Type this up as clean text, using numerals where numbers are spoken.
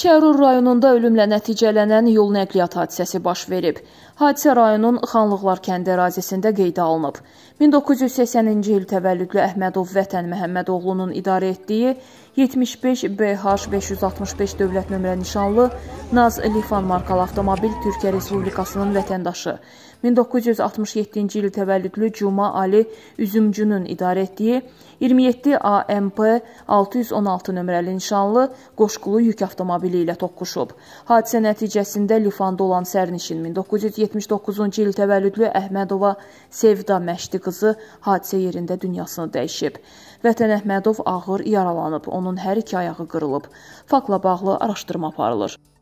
Şərur rayonunda ölümlə nəticələnən yol nəqliyyat hadisəsi baş verib. Hadisə rayonun Xanlıqlar kəndi ərazisində qeydə alınıb. 1980-ci il təvəllüdlü Əhmədov Vətən Məhəmmədoğlunun idarə etdiyi 75 BH 565 dövlət nömrə nişanlı Naz Lifan markalı avtomobil Türkiyə Respublikasının vətəndaşı. 1967-ci il təvəllüdlü Cuma Ali Üzümcünün idarə etdiyi 27 AMP 616 nömrəli nişanlı qoşqulu yük avtomobili ilə toqquşub. Hadisə nəticəsində Lifanda olan sərnişin 1979-cu il təvəllüdlü Əhmədova Sevda Məşdi qızı hadisə yerində dünyasını dəyişib. Vətən Əhmədov ağır yaralanıb, onun hər iki ayağı qırılıb. Faktla bağlı araşdırma aparılır.